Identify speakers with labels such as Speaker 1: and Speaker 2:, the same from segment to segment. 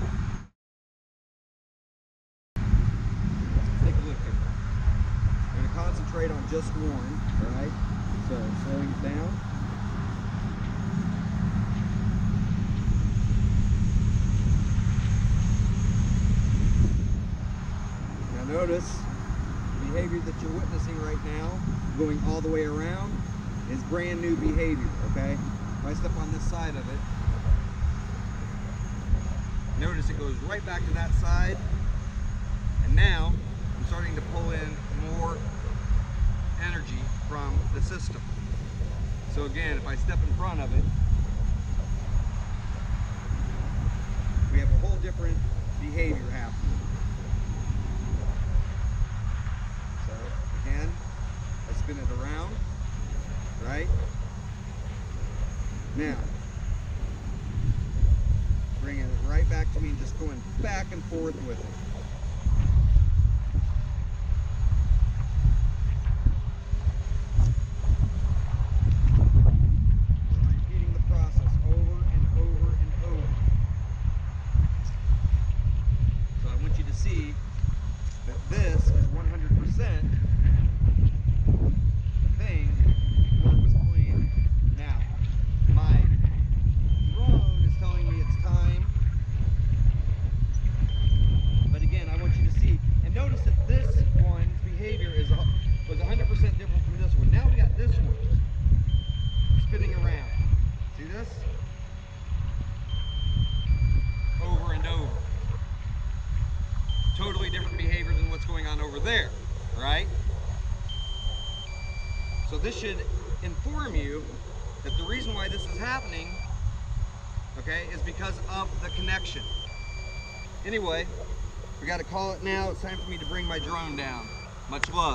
Speaker 1: Take a look here. I'm going to concentrate on just one, alright? So, slowing it down. Now notice, the behavior that you're witnessing right now, going all the way around, is brand new behavior, okay? If I step on this side of it, notice it goes right back to that side, and now I'm starting to pull in more energy from the system. So again, if I step in front of it, we have a whole different behavior happening. So again, I spin it around, right? Now, bringing it right back to me and just going back and forth with it. Repeating the process over and over and over. So I want you to see that this is 100% the thing where it was planned. Now, my drone is telling me it's time. But again, I want you to see, and notice that this one's behavior was 100% different from this one. Now we got this one spinning around. See this? Over and over. Totally different behavior than what's going on over there, right? So this should inform you that the reason why this is happening, okay, is because of the connection. Anyway, we got to call it now. It's time for me to bring my drone down. Much love.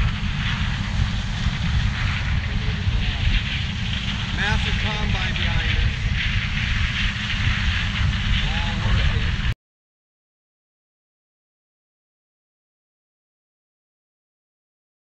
Speaker 1: Massive combine behind